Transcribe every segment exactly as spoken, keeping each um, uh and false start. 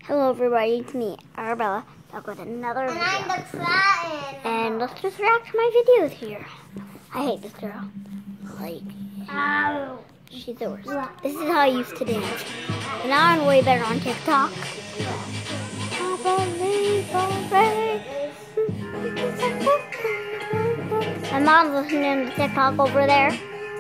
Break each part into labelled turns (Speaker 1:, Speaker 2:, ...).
Speaker 1: Hello everybody, it's me, Arabella, back with another
Speaker 2: and
Speaker 1: video.
Speaker 2: I'm the flat
Speaker 1: And let's just react to my videos here. I hate this girl. Like,
Speaker 2: Ow.
Speaker 1: she's the worst. This is how I used to dance. And now I'm way better on TikTok. My mom's listening to TikTok over there.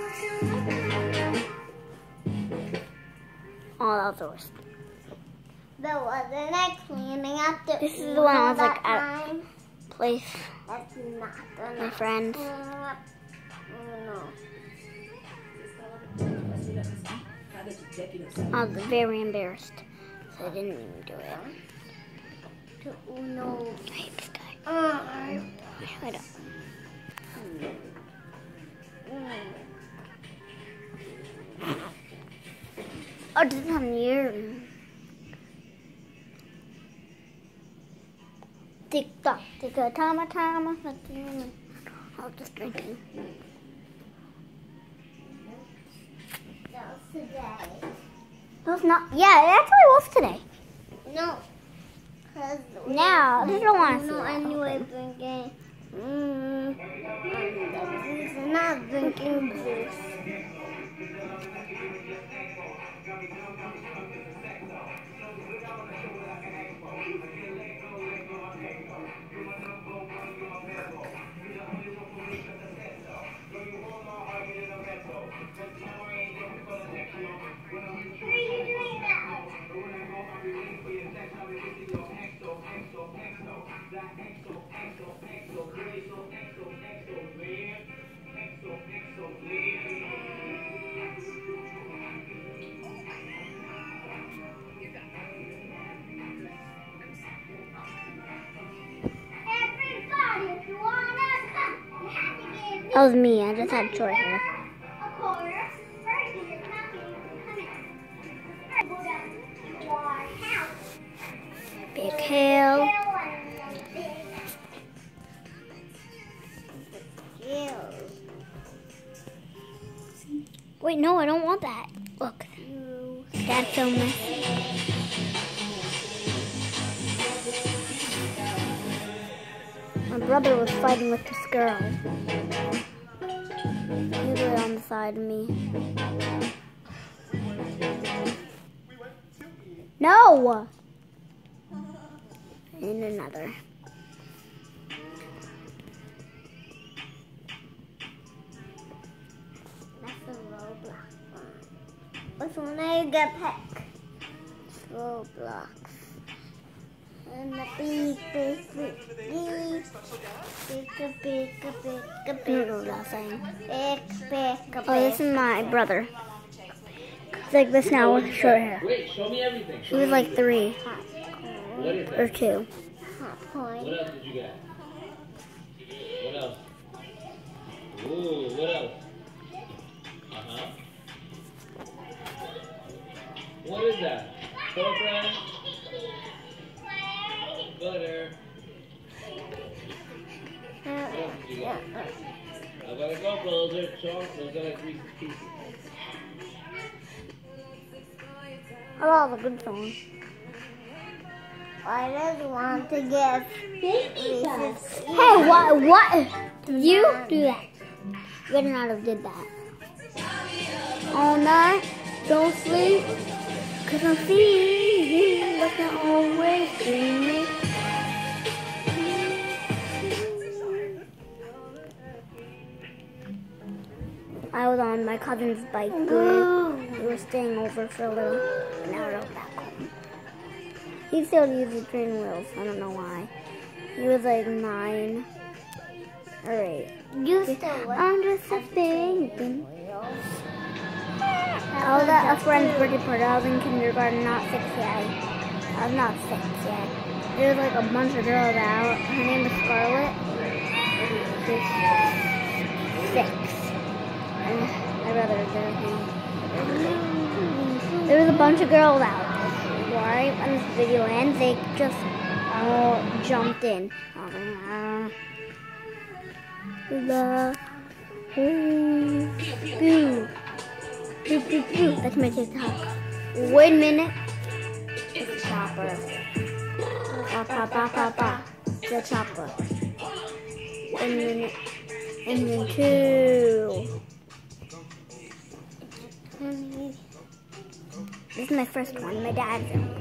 Speaker 1: Oh, that was the worst.
Speaker 2: But wasn't I cleaning up the
Speaker 1: This is the one I was
Speaker 2: that
Speaker 1: like at
Speaker 2: time?
Speaker 1: place.
Speaker 2: That's not the
Speaker 1: My friends.
Speaker 2: No.
Speaker 1: I was very embarrassed, so I didn't even do it.
Speaker 2: To Uno.
Speaker 1: I hate this guy.
Speaker 2: Uh,
Speaker 1: I don't. Oh, this is on you. Tick tock, tick a tama tama. I was just drinking.
Speaker 2: that was today.
Speaker 1: It was not. Yeah, it actually was today.
Speaker 2: No. Cause
Speaker 1: Now, I don't want to see
Speaker 2: no,
Speaker 1: that.
Speaker 2: anyway, drinking. Mm, juice and not drinking juice.
Speaker 1: That was me. I just had short hair. Big hill. Wait, no, I don't want that. Look, that's so messy. My brother was fighting with this girl. He was right on the side of me. No! And another.
Speaker 2: That's a Roblox one. Which one are you gonna pick? Roblox. And the beep, beep, beep, beep. Beep, beep, beep, beep,
Speaker 1: I don't know what I was saying.
Speaker 2: beep, beep, beep.
Speaker 1: Oh, this is my brother. He's like this now with short hair.
Speaker 3: Wait, show me everything.
Speaker 1: He was like three
Speaker 3: What is
Speaker 1: or
Speaker 3: that?
Speaker 1: two.
Speaker 2: Hot point.
Speaker 3: What else did you get? What else? Ooh, what else? Uh-huh. What is that? Girlfriend? Butter. What else did you get? I got a couple. Those are chocolate. Those are like Reese's Pieces.
Speaker 1: Oh, that was a good song.
Speaker 2: I just want to give Reese's.
Speaker 1: Hey, what? What? Did you do that? You better not have did that. All night, don't sleep, cause I'm feeling like I'm always dreaming. I was on my cousin's bike. We were, we were staying over for a little, and now we're back home. He still uses training wheels. I don't know why. He was like nine or eight.
Speaker 2: You still
Speaker 1: I'm just a thinking. I was at a friend's birthday party. I was in kindergarten, not six yet. I was not six yet. There was like a bunch of girls out. Her name is Scarlett. She's six. And my brother was there with me. There was a bunch of girls out. Right when this video ends, they just all jumped in. La, ooh, ooh. That's my TikTok. Wait a minute. It's a chopper. pa pa pa pa. The chopper. And then, and then two. This is my first one. My dad filmed.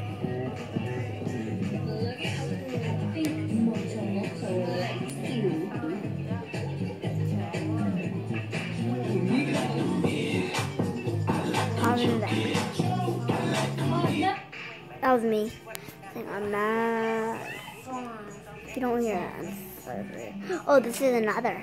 Speaker 1: That was me. I'm mad. If you don't hear it, I'm sorry. Oh, this is another.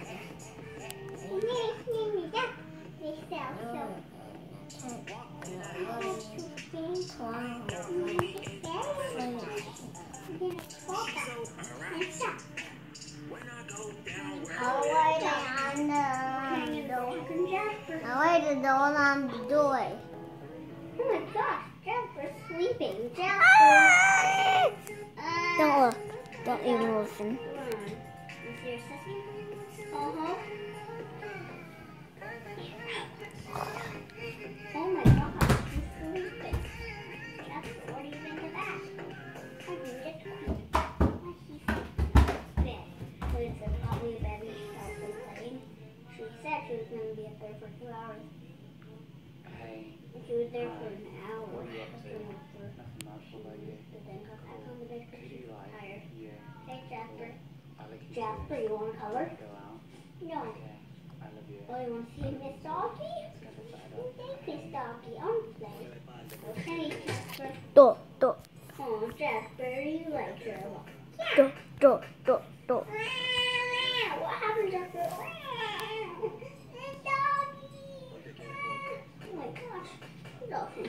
Speaker 2: I'll wait on the I'll wait the door on the door. Oh my gosh, Jasper's sleeping. Jasper.
Speaker 1: Don't look. Don't even listen.
Speaker 2: Uh-huh. Oh my gosh, he's sleeping. Jasper, what do you think of that? I think it's cute. He's bed. But it's a probably a bed he's also playing. She said she was going to be up there for two hours. She was there for an hour. But then got back on the bed because she was tired. Hey, Jasper. Jasper, you want to color? No. Oh, you want to see Miss Doggy? Thank Miss Doggy. I'm playing. Okay, Jasper.
Speaker 1: Do, do,
Speaker 2: Oh, Jasper, you like her a lot.
Speaker 1: do, do, do, do.
Speaker 2: What happened, Jasper? Miss Doggy. Oh my gosh. Love him.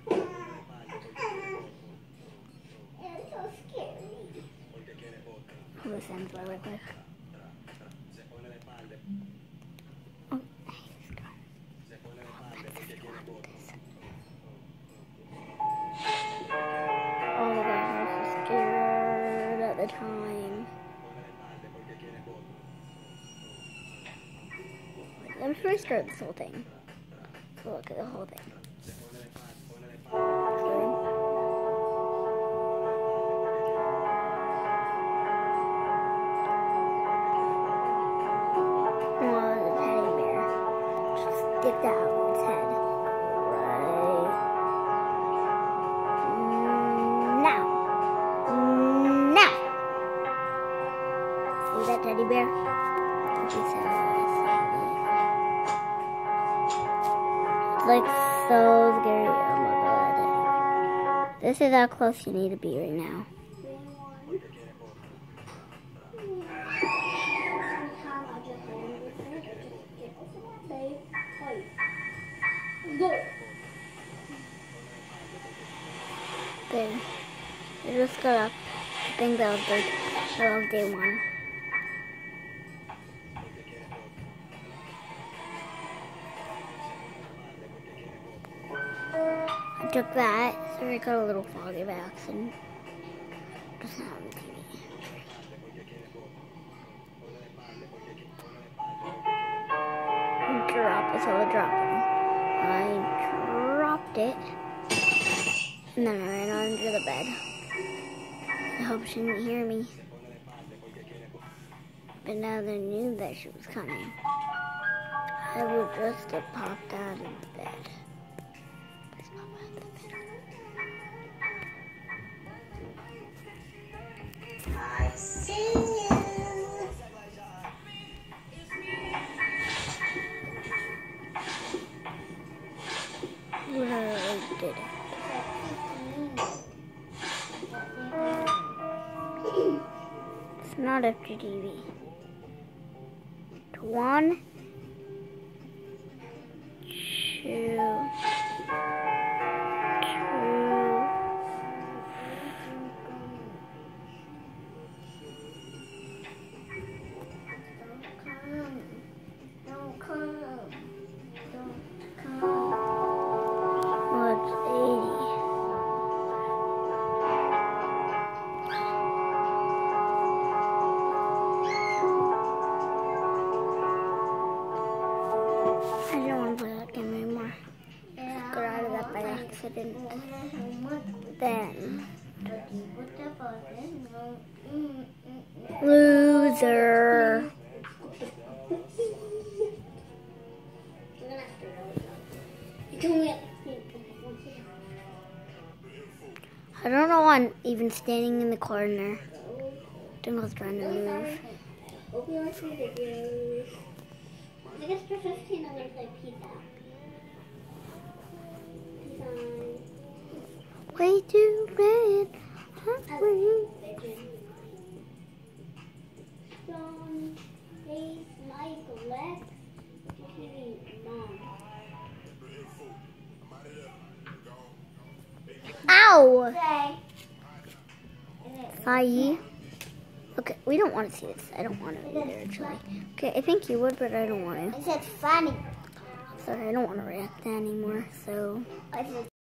Speaker 2: It's so scary.
Speaker 1: Listen, play real quick. Oh, nice car. Oh my gosh, I was so scared at the time. I'm pretty scared of this whole thing. So look at the whole thing. Stick that out of its head. Right now. Now. See that teddy bear? It's like so scary. Oh my god. This is how close you need to be right now. Good. I just got up. I think that was day, that was day one. I took that, so I got a little foggy by accident. Just not on the T V. Drop it, so I dropped it. I dropped it. And then I ran under the bed. I hope she didn't hear me. But now they knew that she was coming. I would just have popped out of the bed. Please pop out of the bed.
Speaker 2: I see you.
Speaker 1: Literally did it. It's not after T V. One, two,
Speaker 2: Don't come. Don't come.
Speaker 1: oh, it's eighty. I don't want to play that game anymore.
Speaker 2: Yeah. What's up about this? No. Mm, mm, mm.
Speaker 1: Loser.
Speaker 2: You can get.
Speaker 1: I don't know why I'm even standing in the corner. Dingle's trying to move.
Speaker 2: Hope you like my videos. I guess for fifteen I'm gonna play pizza. Pizza.
Speaker 1: Way too red. Hungry.
Speaker 2: John, Face, Mike, Lex, Kitty, Mom.
Speaker 1: Ow!
Speaker 2: Say.
Speaker 1: Sai. Okay, we don't want to see this. I don't want to either, actually. Okay, I think you would, but I don't want to.
Speaker 2: I said funny.
Speaker 1: Sorry, I don't want to react to that anymore, so...
Speaker 2: I said